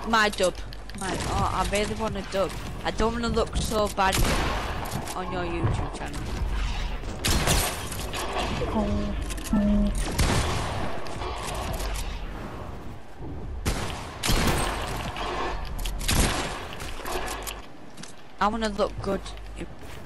My dub. I really want a dub. I don't want to look so bad on your YouTube channel. I want to look good